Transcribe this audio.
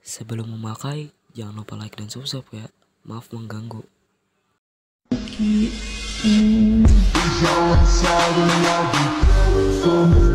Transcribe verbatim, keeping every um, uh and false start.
Sebelum memakai, jangan lupa like dan subscribe ya. Maaf mengganggu. Mm.